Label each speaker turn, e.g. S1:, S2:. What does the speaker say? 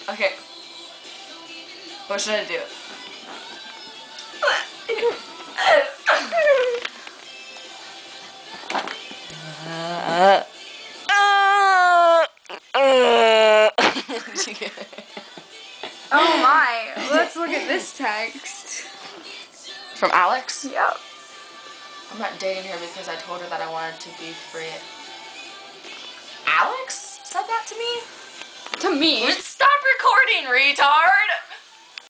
S1: Okay. What should I do?
S2: Oh my, let's look at this text.
S1: From Alex?
S2: Yep.
S1: I'm not dating her because I told her that I wanted to be free. Alex said that to me?
S2: To me.
S1: Stop recording, retard!